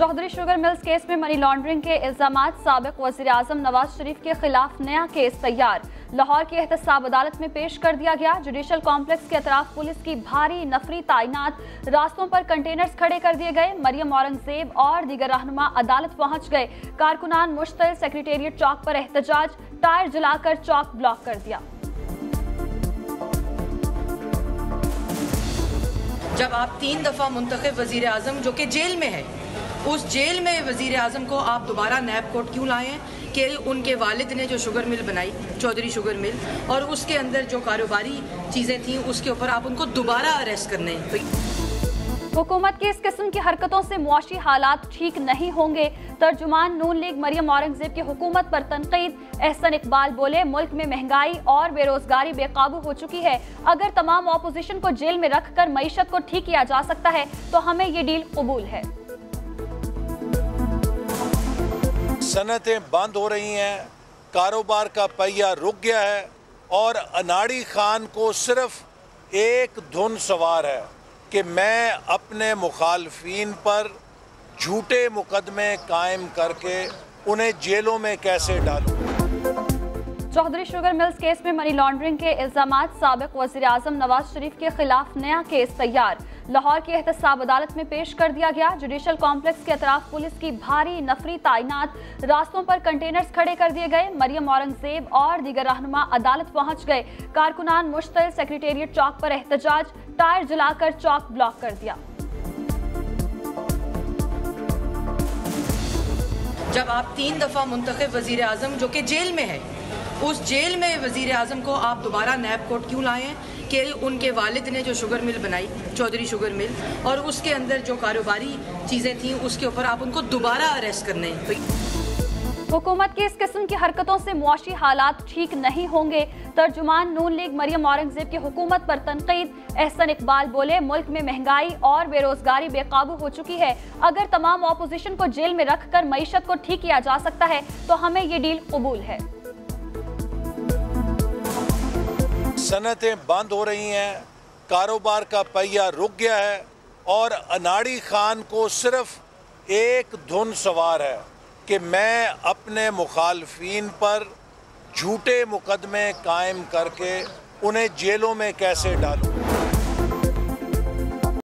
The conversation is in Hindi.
चौधरी शुगर मिल्स केस में मनी लॉन्ड्रिंग के इल्जामात, साबिक वज़ीर-ए-आज़म नवाज शरीफ के खिलाफ नया केस तैयार। लाहौर की एहतसाब अदालत में पेश कर दिया गया। जुडिशल कॉम्प्लेक्स के अतराफ पुलिस की भारी नफरी तैनात, रास्तों पर कंटेनर्स खड़े कर दिए गए। मरियम औरंगजेब और दीगर रहनुमा अदालत पहुंच गए। कारकुनान मुश्तिल सेक्रेटेरिएट चौक पर एहतजाज, टायर जलाकर चौक ब्लॉक कर दिया। जब आप 3 दफा मुंतखब वजीर आजम जो कि जेल में है, उस जेल में वजीर आजम को आप दोबारा नैब कोर्ट क्यों लाए हैं कि उनके वालिद ने जो शुगर मिल बनाई, चौधरी शुगर मिल, और उसके अंदर जो कारोबारी चीज़ें थी उसके ऊपर आप उनको दोबारा अरेस्ट करने हैं। हुकूमत की इस किस्म की हरकतों से मुआशी हालात ठीक नहीं होंगे। तर्जुमान नून लीग मरियम औरंगजेब की हुकूमत पर तनकीद। एहसन इकबाल बोले, मुल्क में महंगाई और बेरोजगारी बेकाबू हो चुकी है। अगर तमाम ऑपोजिशन को जेल में रखकर मईशत को ठीक किया जा सकता है तो हमें ये डील कबूल है। सनतें बंद हो रही हैं, कारोबार का पहिया रुक गया है और अनाड़ी खान को सिर्फ एक धुन सवार है कि मैं अपने मुखालफीन पर झूठे मुकदमे कायम करके उन्हें जेलों में कैसे डालूं। चौधरी शुगर मिल्स केस में मनी लॉन्ड्रिंग के इल्जामात, साबिक वज़ीर-ए-आज़म नवाज शरीफ के खिलाफ नया केस तैयार। लाहौर की एहतसाब अदालत में पेश कर दिया गया। जुडिशल कॉम्प्लेक्स के अतराफ पुलिस की भारी नफरी तैनात, रास्तों पर कंटेनर्स खड़े कर दिए गए। मरियम औरंगजेब और दीगर रहनुमा अदालत पहुंच गए। कारकुनान मुश्तिल सेक्रेटेरिएट चौक पर एहतजाज, टायर जलाकर चौक ब्लॉक कर दिया। जब आप 3 दफा मुंतखब वजीर आजम जो कि जेल में है, उस जेल में वजीर आजम को आप दोबारा नैब कोर्ट क्यों लाए हैं कि उनके वालिद ने जो शुगर मिल बनाई, चौधरी शुगर मिल, और उसके अंदर जो कारोबारी चीज़ें थी उसके ऊपर आप उनको दोबारा अरेस्ट करने हैं। हुकूमत की इस किस्म की हरकतों से मुआशी हालात ठीक नहीं होंगे। तर्जुमान नून लीग मरियम औरंगजेब की हुकूमत पर तनकीद। एहसन इकबाल बोले, मुल्क में महंगाई और बेरोजगारी बेकाबू हो चुकी है। अगर तमाम ऑपोजिशन को जेल में रखकर मईशत को ठीक किया जा सकता है तो हमें ये डील कबूल है। सनतें बंद हो रही हैं, कारोबार का पहिया रुक गया है और अनाड़ी खान को सिर्फ एक धुन सवार है कि मैं अपने मुखालफीन पर झूठे मुकदमे कायम करके उन्हें जेलों में कैसे डालूं।